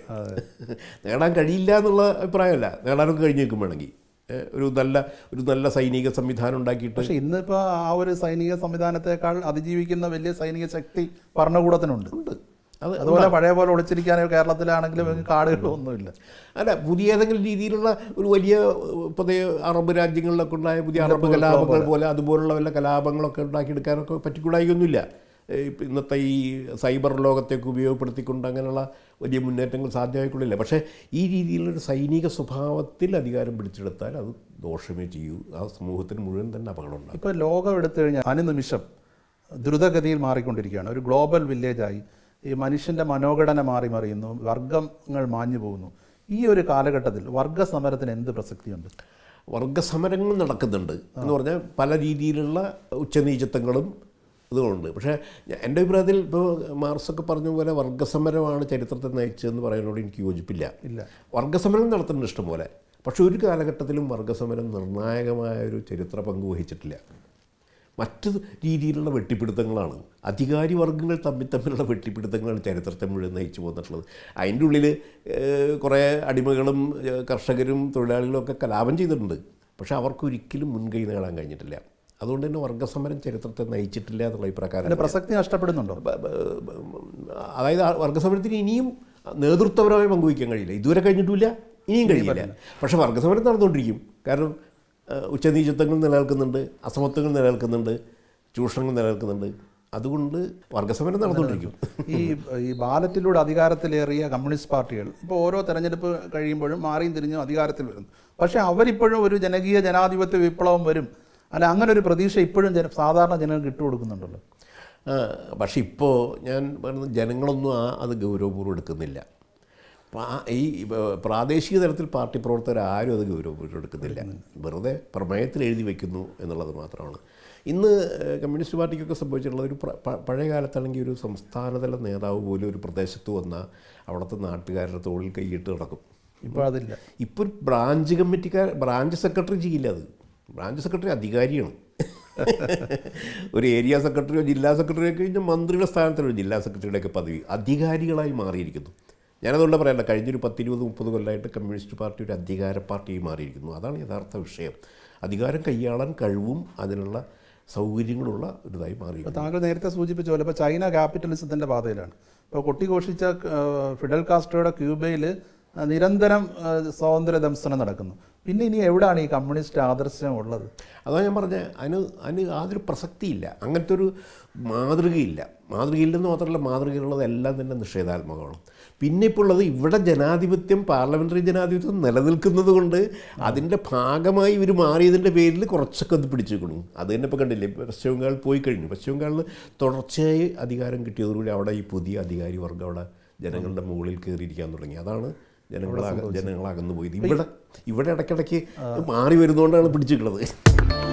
നേടാൻ കഴിയില്ല എന്നുള്ള അഭിപ്രായമല്ല, നേടാനൊക്കെ കഴിഞ്ഞ് നിൽക്കും വേണമെങ്കിൽ. ഒരു നല്ല സൈനിക സംവിധാനം ഉണ്ടാക്കിയിട്ട്. പക്ഷേ ഇന്നിപ്പോൾ ആ ഒരു സൈനിക സംവിധാനത്തെക്കാൾ അതിജീവിക്കുന്ന വലിയ സൈനിക ശക്തി ഭരണകൂടത്തിനുണ്ട്. അതുപോലെ പഴയ പോലെ ഒളിച്ചിരിക്കാനോ കേരളത്തിലാണെങ്കിലും കാടുകളൊന്നുമില്ല. അല്ല, പുതിയ ഏതെങ്കിലും രീതിയിലുള്ള ഒരു വലിയ പുതിയ അറബ് രാജ്യങ്ങളിലൊക്കെ ഉണ്ടായ പുതിയ അറബ് കലാപങ്ങൾ പോലെ അതുപോലുള്ള വല്ല കലാപങ്ങളൊക്കെ ഉണ്ടാക്കിയെടുക്കാനൊക്കെ പറ്റിക്കൂടായിക്കൊന്നുമില്ല. ഇന്നത്തെ ഈ സൈബർ ലോകത്തേക്ക് ഉപയോഗപ്പെടുത്തിക്കൊണ്ട് അങ്ങനെയുള്ള വലിയ മുന്നേറ്റങ്ങൾ സാധ്യമായിക്കൊള്ളില്ല. പക്ഷേ ഈ രീതിയിലുള്ളൊരു സൈനിക സ്വഭാവത്തിൽ അധികാരം പിടിച്ചെടുത്താൽ അത് ദോഷമേ ചെയ്യൂ. ആ സമൂഹത്തിന് മുഴുവൻ തന്നെ അപകടമുണ്ടാകും. ഇപ്പോൾ ലോകം എടുത്തു കഴിഞ്ഞാൽ അനുനിമിഷം ദ്രുതഗതിയിൽ മാറിക്കൊണ്ടിരിക്കുകയാണ്. ഒരു ഗ്ലോബൽ വില്ലേജായി ഈ മനുഷ്യൻ്റെ മനോഘടന മറിയുന്നു, വർഗങ്ങൾ മാഞ്ഞു പോകുന്നു. ഈ ഒരു കാലഘട്ടത്തിൽ വർഗസമരത്തിന് എന്ത് പ്രസക്തിയുണ്ട്? വർഗസമരങ്ങൾ നടക്കുന്നുണ്ട് എന്ന് പറഞ്ഞാൽ പല രീതിയിലുള്ള ഉച്ചനീചത്വങ്ങളും ഇതുകൊണ്ട്. പക്ഷേ എൻ്റെ അഭിപ്രായത്തിൽ ഇപ്പോൾ മാർക്സൊക്കെ പറഞ്ഞ പോലെ വർഗസമരമാണ് ചരിത്രത്തെ നയിച്ചതെന്ന് പറയുന്നതോട് എനിക്ക് യോജിപ്പില്ല. വർഗസമരം നടത്തുന്നുണ്ട് ഇഷ്ടംപോലെ. പക്ഷേ ഒരു കാലഘട്ടത്തിലും വർഗസമരം നിർണായകമായ ഒരു ചരിത്ര പങ്ക് വഹിച്ചിട്ടില്ല. മറ്റു രീതിയിലുള്ള വെട്ടിപ്പിടുത്തങ്ങളാണ്, അധികാരി വർഗ്ഗങ്ങൾ തമ്മിലുള്ള വെട്ടിപ്പിടുത്തങ്ങളാണ് ചരിത്രത്തെ മുഴുവൻ നയിച്ചു പോന്നിട്ടുള്ളത്. അതിൻ്റെ ഉള്ളിൽ കുറേ അടിമകളും കർഷകരും തൊഴിലാളികളും ഒക്കെ കലാപം ചെയ്തിട്ടുണ്ട്. പക്ഷേ അവർക്കൊരിക്കലും മുൻകൈ നേടാൻ കഴിഞ്ഞിട്ടില്ല. അതുകൊണ്ട് തന്നെ വർഗസമരം ചരിത്രത്തെ നയിച്ചിട്ടില്ല എന്നുള്ള ഈ പ്രകാരം പ്രസക്തി നഷ്ടപ്പെടുന്നുണ്ടോ? അതായത് വർഗസമരത്തിന് ഇനിയും നേതൃത്വപരമായി പങ്കുവയ്ക്കാൻ കഴിയില്ല. ഇതുവരെ കഴിഞ്ഞിട്ടില്ല, ഇനിയും കഴിയില്ല. പക്ഷേ വർഗസമരം നടന്നുകൊണ്ടിരിക്കും. കാരണം ഉച്ചനീചത്വങ്ങൾ നിലനിൽക്കുന്നുണ്ട്, അസമത്വങ്ങൾ നിലനിൽക്കുന്നുണ്ട്, ചൂഷണങ്ങൾ നിലനിൽക്കുന്നുണ്ട്. അതുകൊണ്ട് വർഗസമരം നടന്നുകൊണ്ടിരിക്കും. ഈ ബാലറ്റിലൂടെ അധികാരത്തിലേറിയ കമ്മ്യൂണിസ്റ്റ് പാർട്ടികൾ ഇപ്പോൾ ഓരോ തെരഞ്ഞെടുപ്പ് കഴിയുമ്പോഴും മാറിയും തിരിഞ്ഞും അധികാരത്തിൽ വരുന്നു. പക്ഷേ അവരിപ്പോഴും ഒരു ജനകീയ ജനാധിപത്യ വിപ്ലവം വരും, അല്ല അങ്ങനെ ഒരു പ്രതീക്ഷ ഇപ്പോഴും സാധാരണ ജനങ്ങൾക്ക് ഇട്ടുകൊടുക്കുന്നുണ്ടല്ലോ. പക്ഷേ ഇപ്പോൾ ഞാൻ പറയുന്നത് ജനങ്ങളൊന്നും അത് ഗൗരവപൂർവ്വം എടുക്കുന്നില്ല. ഈ പ്രാദേശിക തലത്തിൽ പാർട്ടി പ്രവർത്തകർ ആരും അത് ഗൗരവപൂർവ്വം എടുക്കുന്നില്ല. വെറുതെ പ്രമേയത്തിൽ എഴുതി വയ്ക്കുന്നു എന്നുള്ളത് മാത്രമാണ്. ഇന്ന് കമ്മ്യൂണിസ്റ്റ് പാർട്ടിക്കൊക്കെ സംഭവിച്ചിട്ടുള്ളത് ഒരു പഴയ കാലത്താണെങ്കിൽ ഒരു സംസ്ഥാനതല നേതാവ് പോലും ഒരു പ്രദേശത്ത് വന്നാൽ അവിടുത്തെ നാട്ടുകാരുടെ തോളിൽ കൈയിട്ട് നടക്കും. ഇപ്പോൾ അതില്ല. ഇപ്പോൾ ബ്രാഞ്ച് സെക്രട്ടറി ചെയ്യില്ല. അത് ബ്രാഞ്ച് സെക്രട്ടറി അധികാരിയാണ്. ഒരു ഏരിയ സെക്രട്ടറിയോ ജില്ലാ സെക്രട്ടറിയോ കഴിഞ്ഞാൽ മന്ത്രിയുടെ സ്ഥാനത്തുള്ള ജില്ലാ സെക്രട്ടറിയുടെയൊക്കെ പദവി അധികാരികളായി മാറിയിരിക്കുന്നു. ഞാനതുകൊണ്ട് പറയണ്ട, കഴിഞ്ഞൊരു 10-20-30 കൊല്ലമായിട്ട് കമ്മ്യൂണിസ്റ്റ് പാർട്ടി ഒരു അധികാര പാർട്ടിയായി മാറിയിരിക്കുന്നു. അതാണ് യഥാർത്ഥ വിഷയം. അധികാരം കൈയാളാൻ കഴിവും അതിനുള്ള സൗകര്യങ്ങളുള്ള ഒരിതായി മാറി. താങ്കൾ നേരത്തെ സൂചിപ്പിച്ച പോലെ ഇപ്പോൾ ചൈന ക്യാപിറ്റലിസത്തിൻ്റെ പാതയിലാണ്. ഇപ്പോൾ കൊട്ടിഘോഷിച്ച ഫിഡൽ കാസ്ട്രോയുടെ ക്യൂബയിൽ നിരന്തരം സ്വാതന്ത്ര്യ ദംസനം നടക്കുന്നു. പിന്നെ ഇനി എവിടെയാണ് ഈ കമ്മ്യൂണിസ്റ്റ് ആദർശം ഉള്ളത്? അതാണ് ഞാൻ പറഞ്ഞത്, അതിന് യാതൊരു പ്രസക്തിയില്ല. അങ്ങനത്തെ ഒരു മാതൃകയില്ലെന്ന് മാത്രമല്ല, മാതൃകയിലുള്ളതെല്ലാം തന്നെ നിഷേധാത്മകമാണ്. പിന്നെ ഇപ്പോൾ ഉള്ളത് ഇവിടെ ജനാധിപത്യം, പാർലമെൻ്ററി ജനാധിപത്യം നിലനിൽക്കുന്നത് കൊണ്ട് അതിൻ്റെ ഭാഗമായി ഇവർ മാറിയതിൻ്റെ പേരിൽ കുറച്ചൊക്കെ അത് പിടിച്ചേക്കണു. അത് തന്നെ ഇപ്പോൾ കണ്ടില്ലേ, പശ്ചിമ ബംഗാൾ പോയി കഴിഞ്ഞു. പശ്ചിമ ബംഗാളിൽ തുടർച്ചയായി അധികാരം കിട്ടിയതോടുകൂടി അവിടെ ഈ പുതിയ അധികാരി വർഗ്ഗം അവിടെ ജനങ്ങളുടെ മുകളിൽ കയറിയിരിക്കാൻ തുടങ്ങി. അതാണ് ജനങ്ങളകന്നു പോയത്. ഇവിടെ ഇടയ്ക്കിടയ്ക്ക് മാറി വരുന്നതുകൊണ്ടാണ് പിടിച്ചിട്ടുള്ളത്.